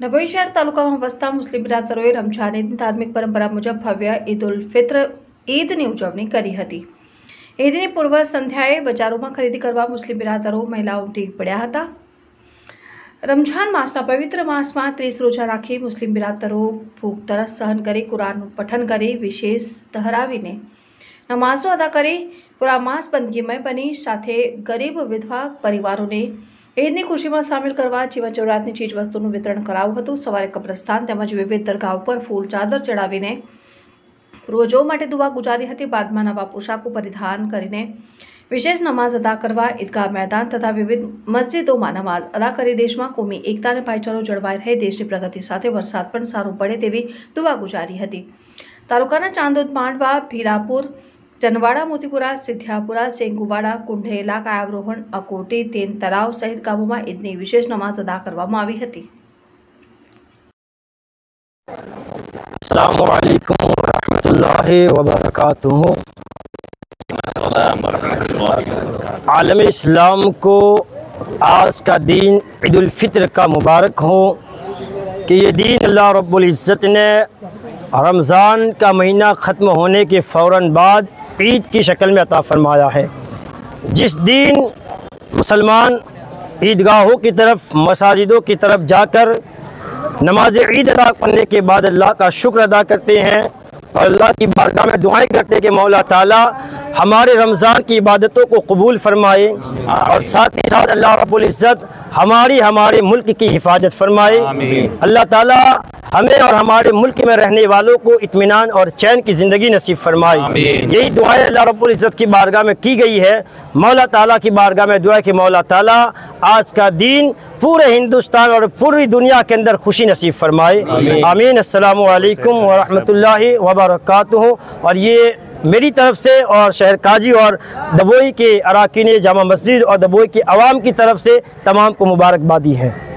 ડભોઈ શહેર તાલુકામાં વસતા મુસ્લિમ બિરાદરોએ રમઝાન ઈદની ધાર્મિક પરંપરા મુજબ ભવ્ય ઈદ ઉલ ફિત્ર ઈદની ઉજવણી કરી હતી। ઈદની પૂર્વ સંધ્યાએ બજારોમાં ખરીદી કરવા મુસ્લિમ બિરાદરો મહિલાઓ ઉમટી પડ્યા હતા। રમઝાન માસના પવિત્ર માસમાં 30 રોજા રાખી મુસ્લિમ બિરાદરો ભૂખ તરસ સહન કરી કુરાનનું પઠન કરી વિશેષ તહરાવીને નમાઝો અદા કરી પૂરા માસ બંદગીમય બની સાથે ગરીબ વિધવા પરિવારોને ઈદની ખુશીમાં સામેલ કરવા જીવન જરૂરિયાતની ચીજવસ્તુનું વિતરણ કરાયું હતું। સવારે કબ્રસ્તાન તેમજ વિવિધ દરગાહ પર ફૂલ ચાદર ચડાવીને પૂર્વજો માટે દુઆ ગુજારી હતી। બાદમાં નવા પોશાકો પરિધાન કરીને વિશેષ નમાઝ અદા કરવા ઈદગાહ મેદાન તથા વિવિધ મસ્જિદોમાં નમાઝ અદા કરી દેશમાં કોમી એકતા અને ભાઈચારો જળવાઈ રહે, દેશની પ્રગતિ સાથે વરસાદ પણ સારો પડે તેવી દુઆ ગુજારી હતી। તાલુકાના ચાંદોદ, માંડવા, ભીલાપુર, ચનવાડા, મોતીપુરા, સિદ્ધિયાપુરા, સેંગુવાડા, કુંઢેલા, કાયાવરોહણ, અકોટી, તેન તળાવ સહિત ગામોમાં ઈદની વિશેષ નમાઝ અદા કરવામાં આવી હતી। अस्सलामु अलैकुम रहमतुल्लाहि व बरकातुहू। आलम इस्लाम को आज का दिन ईद उल फित्र का मुबारक हो कि ये दिन अल्लाह रब्बुल इज़्ज़त ने रमज़ान का महीना ख़त्म होने के फ़ौरन बाद ईद की शक्ल में अता फरमाया है। जिस दिन मुसलमान ईदगाहों की तरफ, मसाजिदों की तरफ जाकर नमाज ईद अदा करने के बाद अल्लाह का शुक्र अदा करते हैं और अल्लाह की बारगाह में दुआएं करते हैं कि मौला ताला हमारे रमज़ान की इबादतों को कबूल फरमाए और साथ ही साथ अल्लाह रब्बुल इज़्ज़त हमारे मुल्क की हिफाजत फरमाए। अल्लाह ताला हमें और हमारे मुल्क में रहने वालों को इत्मीनान और चैन की ज़िंदगी नसीब फरमाए। यही दुआएं अल्लाह रब्बुल इज़्ज़त की बारगाह में की गई है। मौला ताला की बारगाह में दुआ कि मौला ताला आज का दिन पूरे हिंदुस्तान और पूरी दुनिया के अंदर खुशी नसीब फरमाए। आमीन। अस्सलामु अलैकुम व रहमतुल्लाहि व बरकातुहू। और ये मेरी तरफ से और शहर काजी और दबोई के अराकीन जामा मस्जिद और दबोई की आवाम की तरफ से तमाम को मुबारकबादी है।